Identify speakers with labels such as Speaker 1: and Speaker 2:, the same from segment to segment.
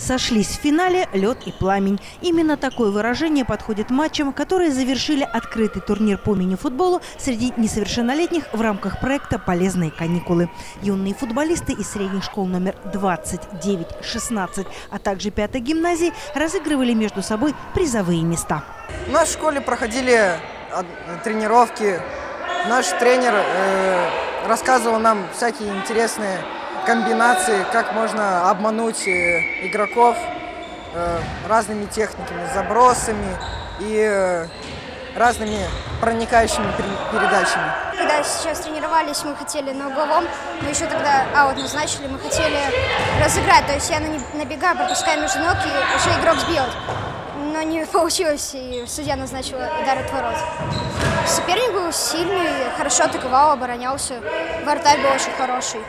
Speaker 1: Сошлись в финале лед и пламень. Именно такое выражение подходит матчам, которые завершили открытый турнир по мини-футболу среди несовершеннолетних в рамках проекта «Полезные каникулы». Юные футболисты из средних школ номер 29, 16, а также 5-й гимназии разыгрывали между собой призовые места.
Speaker 2: У нас в школе проходили тренировки. Наш тренер рассказывал нам всякие интересные комбинации, как можно обмануть игроков разными техниками, забросами и разными проникающими передачами.
Speaker 3: Когда сейчас тренировались, мы хотели на угловом, мы еще тогда аут назначили, мы хотели разыграть, то есть я набегаю, пропускаю между ног, и уже игрок сбьет. Но не получилось, и судья назначил удар от ворот. Соперник был сильный, хорошо атаковал, оборонялся, вратарь был очень хороший.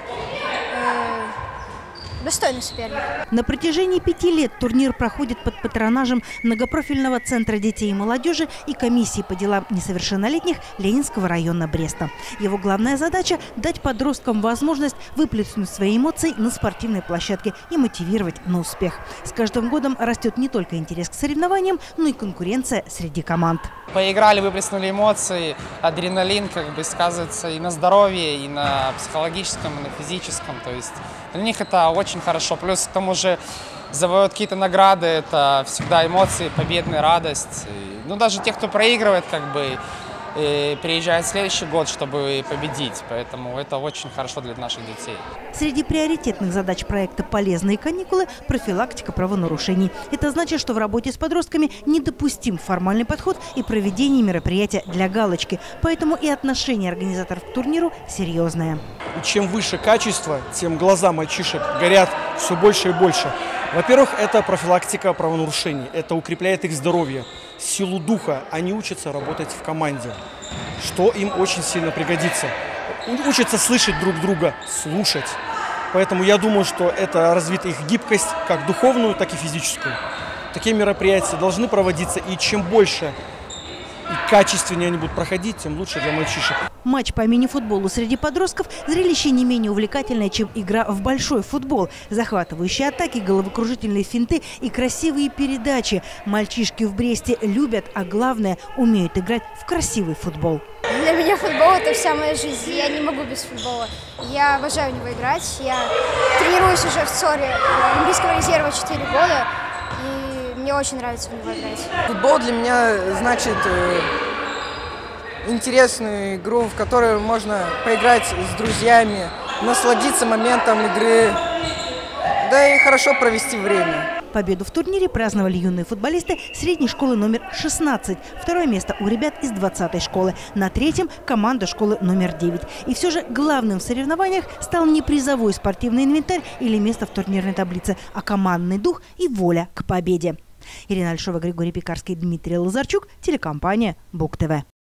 Speaker 3: Достойный соперник.
Speaker 1: На протяжении 5 лет турнир проходит под патронажем многопрофильного центра детей и молодежи и комиссии по делам несовершеннолетних Ленинского района Бреста. Его главная задача – дать подросткам возможность выплеснуть свои эмоции на спортивной площадке и мотивировать на успех. С каждым годом растет не только интерес к соревнованиям, но и конкуренция среди команд.
Speaker 4: Поиграли, выплеснули эмоции, адреналин сказывается и на здоровье, и на психологическом, и на физическом. То есть для них это очень хорошо. Плюс к тому же завоюют какие-то награды, это всегда эмоции, победная радость. Ну, даже те, кто проигрывает, приезжают в следующий год, чтобы победить. Поэтому это очень хорошо для наших детей.
Speaker 1: Среди приоритетных задач проекта «Полезные каникулы» – профилактика правонарушений. Это значит, что в работе с подростками недопустим формальный подход и проведение мероприятия для галочки. Поэтому и отношение организаторов к турниру серьезное.
Speaker 5: Чем выше качество, тем глаза мальчишек горят все больше и больше. Во-первых, это профилактика правонарушений. Это укрепляет их здоровье, силу духа. Они учатся работать в команде, что им очень сильно пригодится. Учатся слышать друг друга, слушать. Поэтому я думаю, что это развит их гибкость, как духовную, так и физическую. Такие мероприятия должны проводиться, и чем больше и качественнее они будут проходить, тем лучше для мальчишек.
Speaker 1: Матч по мини-футболу среди подростков – зрелище не менее увлекательное, чем игра в большой футбол. Захватывающие атаки, головокружительные финты и красивые передачи. Мальчишки в Бресте любят, а главное – умеют играть в красивый футбол.
Speaker 3: Для меня футбол – это вся моя жизнь. Я не могу без футбола. Я обожаю в него играть. Я тренируюсь уже в СОРе Олимпийского резерва 4 года. И мне очень нравится в него играть.
Speaker 2: Футбол для меня значит интересную игру, в которой можно поиграть с друзьями, насладиться моментом игры, да и хорошо провести время.
Speaker 1: Победу в турнире праздновали юные футболисты средней школы номер 16. Второе место у ребят из 20-й школы. На третьем – команда школы номер 9. И все же главным в соревнованиях стал не призовой спортивный инвентарь или место в турнирной таблице, а командный дух и воля к победе. Ирина Альшова, Григорий Пекарский, Дмитрий Лазарчук, телекомпания БугТV.